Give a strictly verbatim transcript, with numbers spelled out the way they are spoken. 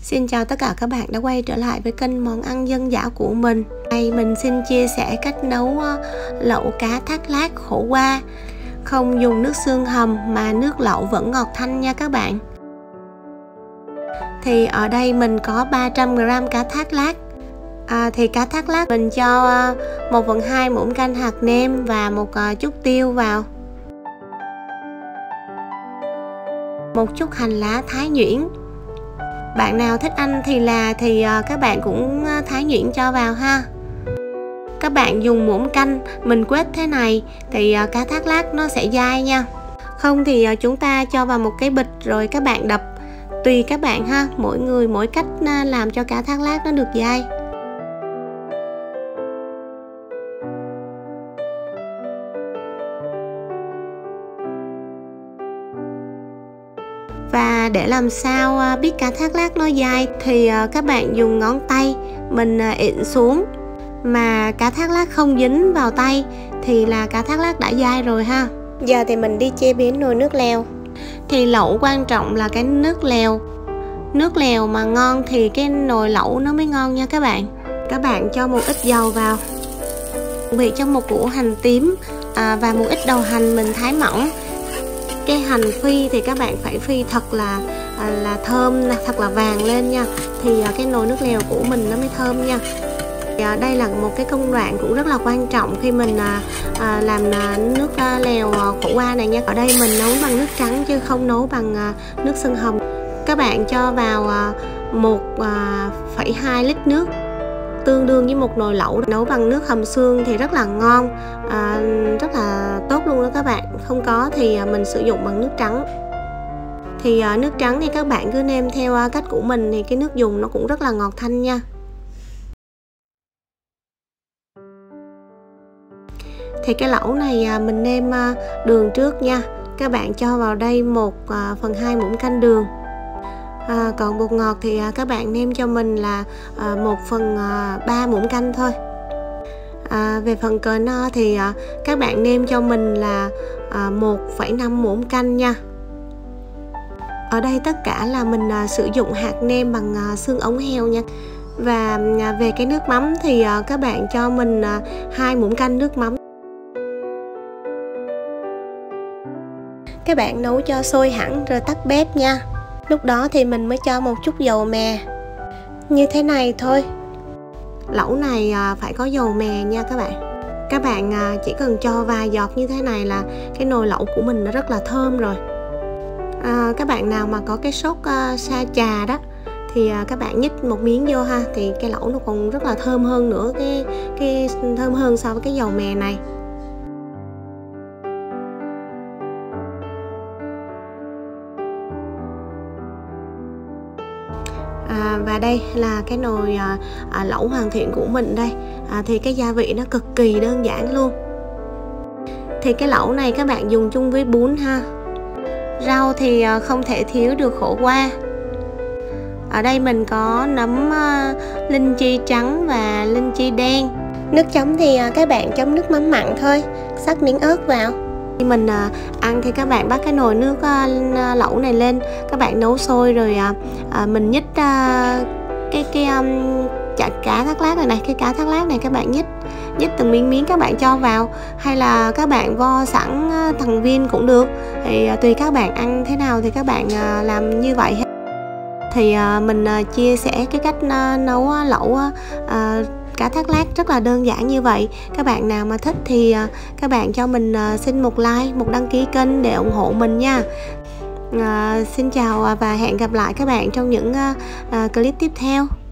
Xin chào tất cả các bạn đã quay trở lại với kênh món ăn dân dã của mình. Đây mình xin chia sẻ cách nấu lẩu cá thác lác khổ qua, không dùng nước xương hầm mà nước lẩu vẫn ngọt thanh nha các bạn. Thì ở đây mình có ba trăm gam cá thác lác. À, thì cá thác lác mình cho một phần hai muỗng canh hạt nêm và một chút tiêu vào, một chút hành lá thái nhuyễn. Bạn nào thích ăn thì là thì các bạn cũng thái nhuyễn cho vào ha. Các bạn dùng muỗng canh mình quết thế này thì cá thác lác nó sẽ dai nha. Không thì chúng ta cho vào một cái bịch rồi các bạn đập, tùy các bạn ha, mỗi người mỗi cách làm cho cá thác lác nó được dai. Và để làm sao biết cá thác lác nó dai thì các bạn dùng ngón tay mình ịn xuống mà cá thác lác không dính vào tay thì là cá thác lác đã dai rồi ha. Giờ thì mình đi chế biến nồi nước lèo. Thì lẩu quan trọng là cái nước lèo. Nước lèo mà ngon thì cái nồi lẩu nó mới ngon nha các bạn. Các bạn cho một ít dầu vào, vị cho một củ hành tím à, và một ít đầu hành mình thái mỏng. Cái hành phi thì các bạn phải phi thật là là thơm, thật là vàng lên nha, thì cái nồi nước lèo của mình nó mới thơm nha. Đây là một cái công đoạn cũng rất là quan trọng khi mình à, làm nước lèo khổ qua này nha. Ở đây mình nấu bằng nước trắng chứ không nấu bằng nước xương hầm. Các bạn cho vào một phẩy hai lít nước, tương đương với một nồi lẩu. Nấu bằng nước hầm xương thì rất là ngon, à, rất là tốt luôn đó các bạn. Không có thì mình sử dụng bằng nước trắng. Thì à, nước trắng thì các bạn cứ nêm theo à, cách của mình thì cái nước dùng nó cũng rất là ngọt thanh nha. Thì cái lẩu này à, mình nêm à, đường trước nha. Các bạn cho vào đây một à, phần hai muỗng canh đường. À, còn bột ngọt thì à, các bạn nêm cho mình là à, một phần ba muỗng canh thôi. À, về phần cờ no thì à, các bạn nêm cho mình là à, một phẩy năm muỗng canh nha. Ở đây tất cả là mình à, sử dụng hạt nêm bằng à, xương ống heo nha. Và à, về cái nước mắm thì à, các bạn cho mình à, hai muỗng canh nước mắm. Các bạn nấu cho sôi hẳn rồi tắt bếp nha. Lúc đó thì mình mới cho một chút dầu mè. Như thế này thôi. Lẩu này phải có dầu mè nha các bạn. Các bạn chỉ cần cho vài giọt như thế này là cái nồi lẩu của mình nó rất là thơm rồi. À, các bạn nào mà có cái sốt uh, sa trà đó thì uh, các bạn nhích một miếng vô ha, thì cái lẩu nó còn rất là thơm hơn nữa, cái cái thơm hơn so với cái dầu mè này. À, và đây là cái nồi à, à, lẩu hoàn thiện của mình đây. À, thì cái gia vị nó cực kỳ đơn giản luôn. Thì cái lẩu này các bạn dùng chung với bún ha. Rau thì à, không thể thiếu được khổ qua. Ở đây mình có nấm à, linh chi trắng và linh chi đen. Nước chấm thì à, các bạn chấm nước mắm mặn thôi, xắt miếng ớt vào. Khi mình à, ăn thì các bạn bắt cái nồi nước à, lẩu này lên, các bạn nấu sôi rồi à, à, mình nhích à, cái cái um, chả cá thác lác này này, cái cá thác lác này các bạn nhích nhích từng miếng miếng các bạn cho vào, hay là các bạn vo sẵn à, thành viên cũng được, thì à, tùy các bạn ăn thế nào thì các bạn à, làm như vậy. Thì à, mình à, chia sẻ cái cách à, nấu à, lẩu à, cá thác lác rất là đơn giản như vậy. Các bạn nào mà thích thì uh, các bạn cho mình uh, xin một like, một đăng ký kênh để ủng hộ mình nha. Uh, xin chào và hẹn gặp lại các bạn trong những uh, uh, clip tiếp theo.